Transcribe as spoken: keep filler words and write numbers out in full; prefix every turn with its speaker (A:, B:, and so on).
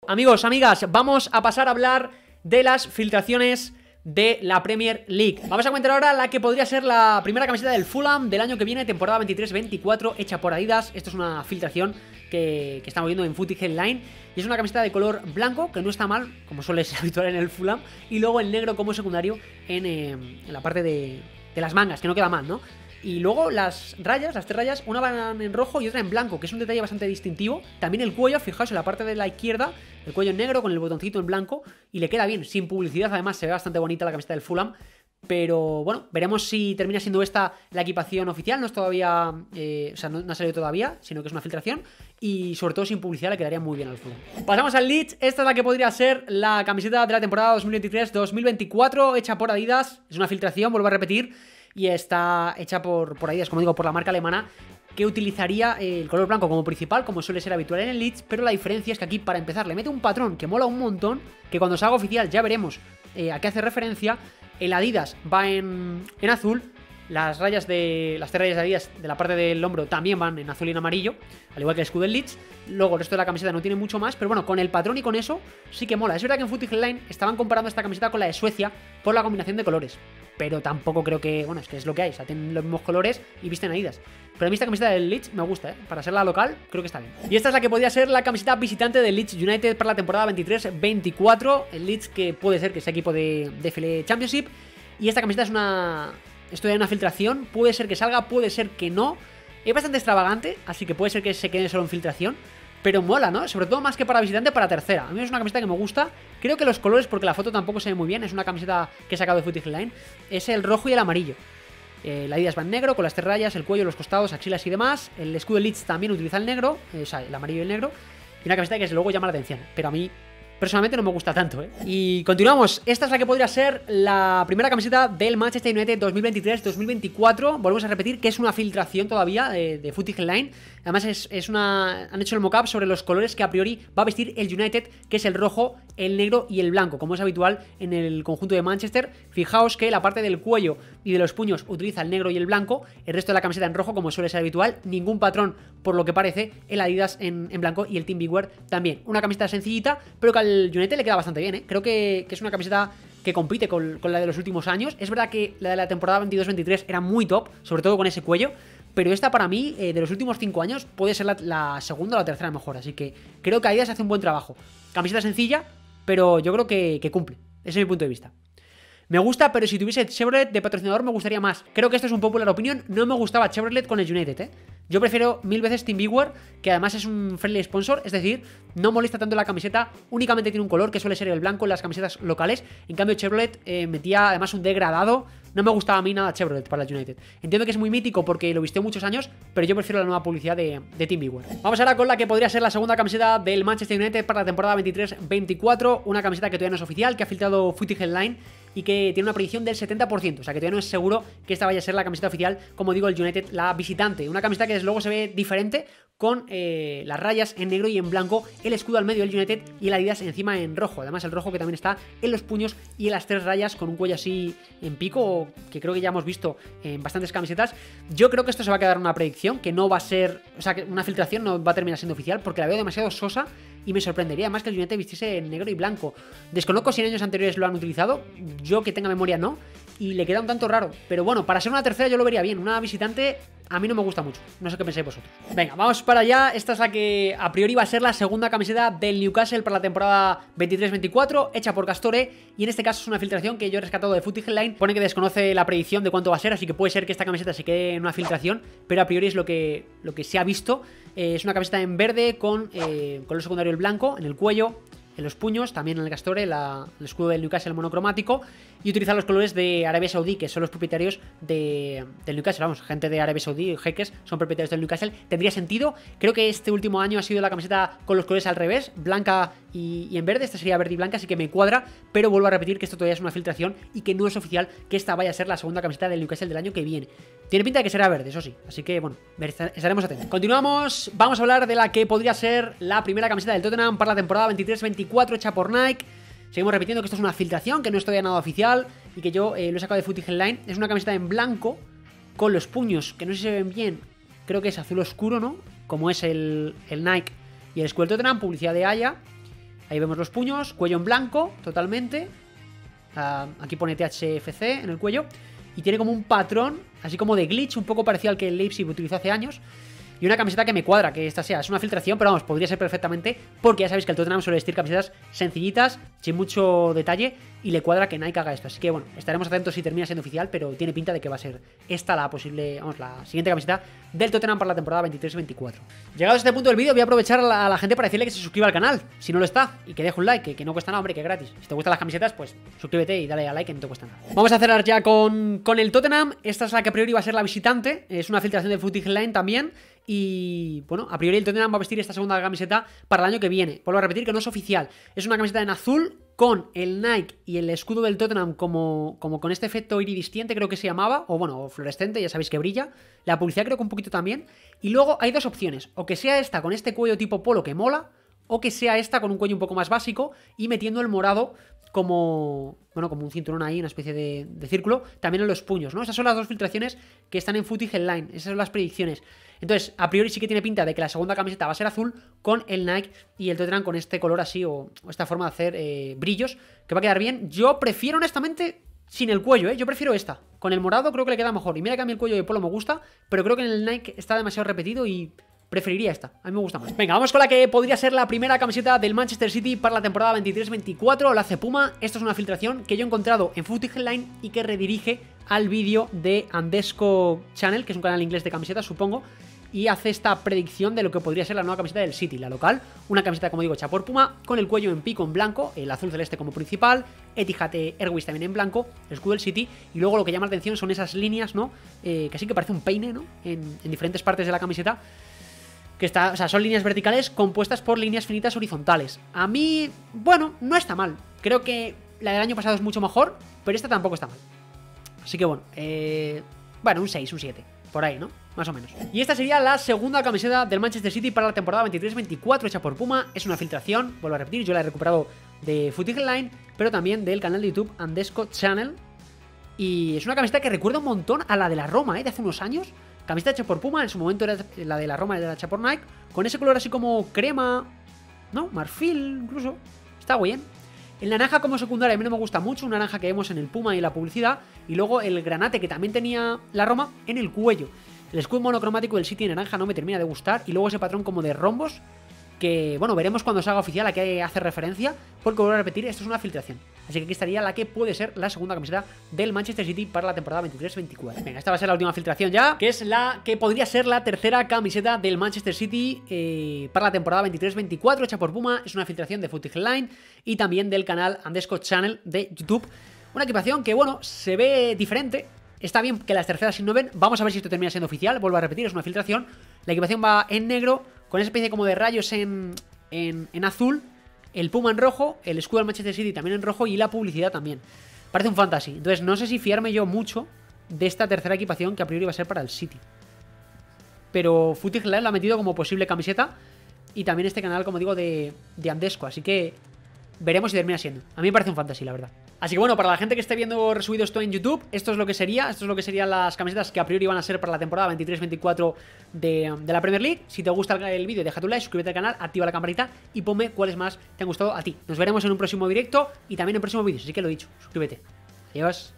A: Amigos, amigas, vamos a pasar a hablar de las filtraciones de la Premier League. Vamos a comentar ahora la que podría ser la primera camiseta del Fulham del año que viene, temporada veintitrés veinticuatro, hecha por Adidas. Esto es una filtración que, que estamos viendo en Footy Headline. Y es una camiseta de color blanco, que no está mal, como suele ser habitual en el Fulham. Y luego el negro como secundario en, eh, en la parte de, de las mangas, que no queda mal, ¿no? Y luego las rayas, las tres rayas, una van en rojo y otra en blanco, que es un detalle bastante distintivo. También el cuello, fijaos en la parte de la izquierda, el cuello en negro con el botoncito en blanco, y le queda bien, sin publicidad. Además se ve bastante bonita la camiseta del Fulham. Pero bueno, veremos si termina siendo esta la equipación oficial. No es todavía, eh, o sea, no, no ha salido todavía, sino que es una filtración. Y sobre todo sin publicidad le quedaría muy bien al Fulham. Pasamos al Leeds. Esta es la que podría ser la camiseta de la temporada dos mil veintitrés dos mil veinticuatro, hecha por Adidas. Es una filtración, vuelvo a repetir. Y está hecha por, por Adidas, como digo, por la marca alemana, que utilizaría el color blanco como principal, como suele ser habitual en el Leeds. Pero la diferencia es que aquí, para empezar, le mete un patrón que mola un montón, que cuando se haga oficial ya veremos eh, a qué hace referencia. El Adidas va en, en azul. Las rayas de las tres rayas de Adidas de la parte del hombro también van en azul y en amarillo, al igual que el escudo del Leeds. Luego el resto de la camiseta no tiene mucho más, pero bueno, con el patrón y con eso sí que mola. Es verdad que en Footy Headline estaban comparando esta camiseta con la de Suecia por la combinación de colores, pero tampoco creo que, bueno, es que es lo que hay, o sea, tienen los mismos colores y visten Adidas. Pero a mí esta camiseta del Leeds me gusta, ¿eh? Para ser la local, creo que está bien. Y esta es la que podría ser la camiseta visitante del Leeds United para la temporada veintitrés veinticuatro. El Leeds, que puede ser que sea equipo de, de F L Championship. Y esta camiseta es una... Esto ya es una filtración, puede ser que salga, puede ser que no. Es bastante extravagante, así que puede ser que se quede solo en filtración. Pero mola, ¿no? Sobre todo más que para visitante, para tercera. A mí es una camiseta que me gusta. Creo que los colores, porque la foto tampoco se ve muy bien, es una camiseta que he sacado de Footy Headline, es el rojo y el amarillo. Eh, la Adidas va en negro, con las tres rayas, el cuello, los costados, axilas y demás. El escudo Leeds también utiliza el negro, eh, o sea, el amarillo y el negro. Y una camiseta que desde luego llama la atención, pero a mí personalmente no me gusta tanto, ¿eh? Y continuamos. Esta es la que podría ser la primera camiseta del Manchester United dos mil veintitrés dos mil veinticuatro. Volvemos a repetir que es una filtración todavía de, de Footy Headline. Además es, es una... han hecho el mock-up sobre los colores que a priori va a vestir el United, que es el rojo, el negro y el blanco, como es habitual en el conjunto de Manchester. Fijaos que la parte del cuello y de los puños utiliza el negro y el blanco, el resto de la camiseta en rojo, como suele ser habitual. Ningún patrón, por lo que parece, el Adidas en, en blanco y el Team Beware también. Una camiseta sencillita, pero que al United le queda bastante bien, ¿eh? Creo que, que es una camiseta que compite con, con la de los últimos años. Es verdad que la de la temporada veintidós veintitrés era muy top, sobre todo con ese cuello, pero esta para mí, eh, de los últimos cinco años, puede ser la, la segunda o la tercera mejor. Así que creo que Adidas hace un buen trabajo. Camiseta sencilla, pero yo creo que, que cumple. Ese es mi punto de vista. Me gusta, pero si tuviese Chevrolet de patrocinador me gustaría más. Creo que esto es un popular opinion. No me gustaba Chevrolet con el United, ¿eh? Yo prefiero mil veces Team Beware, que además es un friendly sponsor, es decir, no molesta tanto la camiseta, únicamente tiene un color que suele ser el blanco en las camisetas locales. En cambio Chevrolet eh, metía además un degradado. No me gustaba a mí nada Chevrolet para el United. Entiendo que es muy mítico porque lo vistió muchos años, pero yo prefiero la nueva publicidad de, de Team Beware. Vamos ahora con la que podría ser la segunda camiseta del Manchester United para la temporada veintitrés veinticuatro. Una camiseta que todavía no es oficial, que ha filtrado Footy Headline y que tiene una predicción del setenta por ciento. O sea que todavía no es seguro que esta vaya a ser la camiseta oficial, como digo, el United, la visitante. Una camiseta que desde luego se ve diferente, con eh, las rayas en negro y en blanco, el escudo al medio del United y el Adidas encima en rojo. Además el rojo que también está en los puños y en las tres rayas con un cuello así en pico, que creo que ya hemos visto en bastantes camisetas. Yo creo que esto se va a quedar una predicción, que no va a ser, o sea, que una filtración no va a terminar siendo oficial, porque la veo demasiado sosa y me sorprendería más que el United vistiese en negro y blanco. Desconozco si en años anteriores lo han utilizado, yo que tenga memoria no, y le queda un tanto raro. Pero bueno, para ser una tercera yo lo vería bien. Una visitante a mí no me gusta mucho. No sé qué pensáis vosotros. Venga, vamos para allá. Esta es la que a priori va a ser la segunda camiseta del Newcastle para la temporada veintitrés veinticuatro, hecha por Castore. Y en este caso es una filtración que yo he rescatado de Footy Headline. Pone que desconoce la predicción de cuánto va a ser, así que puede ser que esta camiseta se quede en una filtración, pero a priori es lo que, lo que se ha visto. Eh, es una camiseta en verde con eh, color secundario el blanco en el cuello, en los puños, también en el Castore, la, el escudo del Newcastle monocromático, y utilizar los colores de Arabia Saudí, que son los propietarios de, del Newcastle. Vamos, gente de Arabia Saudí, jeques, son propietarios del Newcastle. Tendría sentido. Creo que este último año ha sido la camiseta con los colores al revés, blanca y, y en verde. Esta sería verde y blanca, así que me cuadra, pero vuelvo a repetir que esto todavía es una filtración y que no es oficial que esta vaya a ser la segunda camiseta del Newcastle del año que viene. Tiene pinta de que será verde, eso sí, así que bueno, estaremos atentos. Continuamos, vamos a hablar de la que podría ser la primera camiseta del Tottenham para la temporada veintitrés veinticuatro, hecha por Nike. Seguimos repitiendo que esto es una filtración, que no es todavía nada oficial y que yo eh, lo he sacado de Footy Headline. Es una camiseta en blanco con los puños, que no sé si se ven bien, creo que es azul oscuro, ¿no? Como es el, el Nike y el escudo del Tottenham, publicidad de Haya. Ahí vemos los puños, cuello en blanco, totalmente. Uh, aquí pone T H F C en el cuello. Y tiene como un patrón, así como de glitch, un poco parecido al que el Leipzig utilizó hace años. Y una camiseta que me cuadra, que esta sea, es una filtración, pero vamos, podría ser perfectamente, porque ya sabéis que el Tottenham suele vestir camisetas sencillitas, sin mucho detalle, y le cuadra que Nike haga esto. Así que bueno, estaremos atentos si termina siendo oficial, pero tiene pinta de que va a ser esta la posible, vamos, la siguiente camiseta del Tottenham para la temporada veintitrés veinticuatro. Llegados a este punto del vídeo, voy a aprovechar a la, a la gente para decirle que se suscriba al canal, si no lo está, y que deje un like, que, que no cuesta nada, hombre, que es gratis. Si te gustan las camisetas, pues suscríbete y dale a like, que no te cuesta nada. Vamos a cerrar ya con, con el Tottenham. Esta es la que a priori va a ser la visitante, es una filtración de Footage Line también. Y bueno, a priori el Tottenham va a vestir esta segunda camiseta para el año que viene. Vuelvo a repetir que no es oficial. Es una camiseta en azul con el Nike y el escudo del Tottenham como, como con este efecto iridiscente, creo que se llamaba. O bueno, fluorescente, ya sabéis que brilla. La publicidad creo que un poquito también. Y luego hay dos opciones. O que sea esta con este cuello tipo polo que mola, o que sea esta con un cuello un poco más básico y metiendo el morado como, bueno, como un cinturón ahí, una especie de, de círculo, también en los puños, ¿no? Esas son las dos filtraciones que están en Footage Headline, esas son las predicciones. Entonces, a priori sí que tiene pinta de que la segunda camiseta va a ser azul con el Nike y el Tottenham con este color así o, o esta forma de hacer eh, brillos, que va a quedar bien. Yo prefiero honestamente sin el cuello, ¿eh? Yo prefiero esta. Con el morado creo que le queda mejor. Y mira que a mí el cuello de polo me gusta, pero creo que en el Nike está demasiado repetido y preferiría esta, a mí me gusta más. Venga, vamos con la que podría ser la primera camiseta del Manchester City para la temporada veintitrés veinticuatro, la hace Puma. Esto es una filtración que yo he encontrado en Footage Headline y que redirige al vídeo de Andesco Channel, que es un canal inglés de camisetas, supongo, y hace esta predicción de lo que podría ser la nueva camiseta del City, la local. Una camiseta, como digo, hecha por Puma, con el cuello en pico en blanco, el azul celeste como principal, Etihad Airways también en blanco, el escudo del City, y luego lo que llama la atención son esas líneas, ¿no? Eh, que sí que parece un peine, ¿no? En, en diferentes partes de la camiseta. Que está, o sea, son líneas verticales compuestas por líneas finitas horizontales. A mí, bueno, no está mal. Creo que la del año pasado es mucho mejor, pero esta tampoco está mal. Así que bueno, eh, bueno, un seis, un siete, por ahí, ¿no? Más o menos. Y esta sería la segunda camiseta del Manchester City para la temporada veintitrés veinticuatro, hecha por Puma. Es una filtración, vuelvo a repetir, yo la he recuperado de Footage Headline, pero también del canal de YouTube Andesco Channel. Y es una camiseta que recuerda un montón a la de la Roma, ¿eh? De hace unos años. Camiseta hecha por Puma, en su momento era la de la Roma, era hecha por Nike, con ese color así como crema, ¿no? Marfil, incluso. Está bien. El naranja como secundaria a mí no me gusta mucho, un naranja que vemos en el Puma y en la publicidad, y luego el granate que también tenía la Roma en el cuello. El escudo monocromático del City en naranja no me termina de gustar, y luego ese patrón como de rombos, que, bueno, veremos cuando se haga oficial a qué hace referencia, porque vuelvo a repetir, esto es una filtración. Así que aquí estaría la que puede ser la segunda camiseta del Manchester City para la temporada veintitrés veinticuatro. Venga, esta va a ser la última filtración ya, que es la que podría ser la tercera camiseta del Manchester City eh, para la temporada veintitrés veinticuatro, hecha por Puma. Es una filtración de Footage Headline y también del canal Andesco Channel de YouTube. Una equipación que, bueno, se ve diferente. Está bien que las terceras innoven. Vamos a ver si esto termina siendo oficial. Vuelvo a repetir, es una filtración. La equipación va en negro, con esa especie como de rayos en, en, en azul, el Puma en rojo, el escudo del Manchester City también en rojo y la publicidad también. Parece un fantasy. Entonces no sé si fiarme yo mucho de esta tercera equipación que a priori va a ser para el City. Pero Footage Headline la ha metido como posible camiseta y también este canal, como digo, de, de Andesco. Así que veremos si termina siendo. A mí me parece un fantasy, la verdad. Así que bueno, para la gente que esté viendo resubido esto en YouTube, esto es lo que sería, esto es lo que serían las camisetas que a priori van a ser para la temporada veintitrés veinticuatro de, de la Premier League. Si te gusta el, el vídeo, deja tu like, suscríbete al canal, activa la campanita y ponme cuáles más te han gustado a ti. Nos veremos en un próximo directo y también en próximos vídeos, así que lo he dicho, suscríbete. Adiós.